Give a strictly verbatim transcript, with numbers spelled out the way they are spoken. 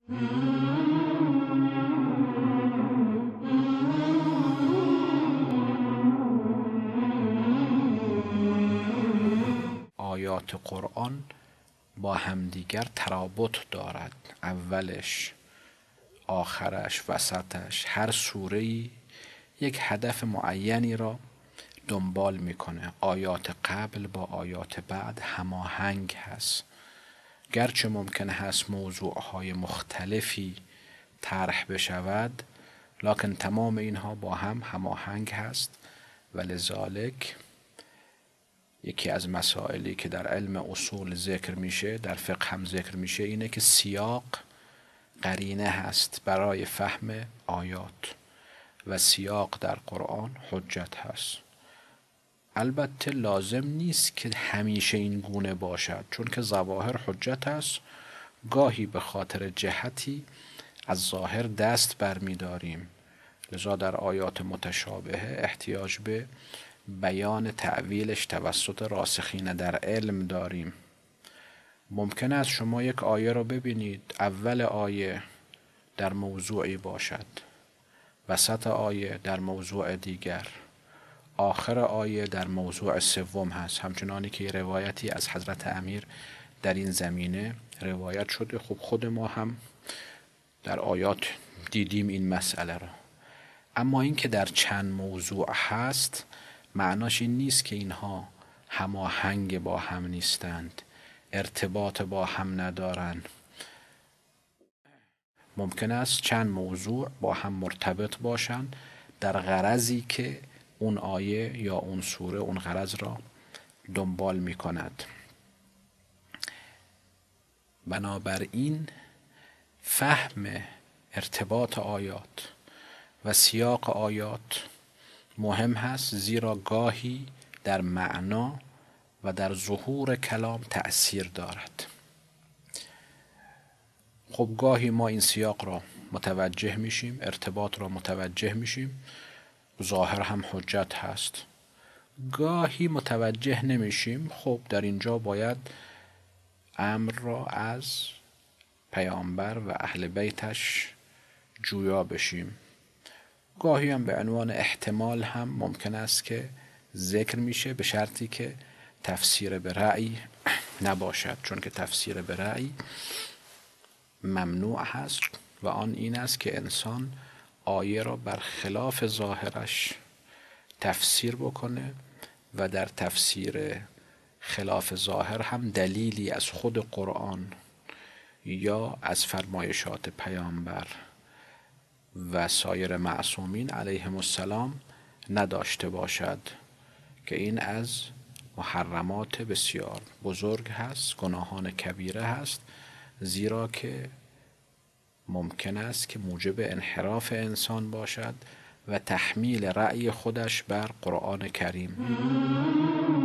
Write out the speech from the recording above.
آیات قرآن با همدیگر ترابط دارد. اولش، آخرش، وسطش، هر سوره‌ای یک هدف معینی را دنبال میکنه. آیات قبل با آیات بعد هماهنگ هست، گرچه ممکن هست موضوعهای مختلفی طرح بشود، لکن تمام اینها با هم هماهنگ هست. ولذالک یکی از مسائلی که در علم اصول ذکر میشه، در فقه هم ذکر میشه، اینه که سیاق قرینه هست برای فهم آیات و سیاق در قرآن حجت هست. البته لازم نیست که همیشه این گونه باشد، چون که ظواهر حجت هست. گاهی به خاطر جهتی از ظاهر دست برمی‌داریم، لذا در آیات متشابهه احتیاج به بیان تعویلش توسط راسخین در علم داریم. ممکن است شما یک آیه را ببینید، اول آیه در موضوعی باشد، وسط آیه در موضوع دیگر، آخر آیه در موضوع سوم هست، همچنانی که روایتی از حضرت امیر در این زمینه روایت شده. خب خود ما هم در آیات دیدیم این مسئله را. اما این که در چند موضوع هست معناش این نیست که اینها هماهنگ با هم نیستند، ارتباط با هم ندارند. ممکن است چند موضوع با هم مرتبط باشند در غرضی که اون آیه یا اون سوره اون غرض را دنبال می کند. بنابراین فهم ارتباط آیات و سیاق آیات مهم هست، زیرا گاهی در معنا و در ظهور کلام تأثیر دارد. خب گاهی ما این سیاق را متوجه میشیم، ارتباط را متوجه میشیم، ظاهر هم حجت هست. گاهی متوجه نمیشیم. خب در اینجا باید امر را از پیامبر و اهل بیتش جویا بشیم. گاهی هم به عنوان احتمال هم ممکن است که ذکر میشه، به شرطی که تفسیر به رأی نباشد، چون که تفسیر به رأی ممنوع هست و آن این است که انسان آیه را بر خلاف ظاهرش تفسیر بکنه و در تفسیر خلاف ظاهر هم دلیلی از خود قرآن یا از فرمایشات پیامبر و سایر معصومین علیهم السلام نداشته باشد، که این از محرمات بسیار بزرگ هست، گناهان کبیره هست، زیرا که ممکن است که موجب انحراف انسان باشد و تحمیل رأی خودش بر قرآن کریم.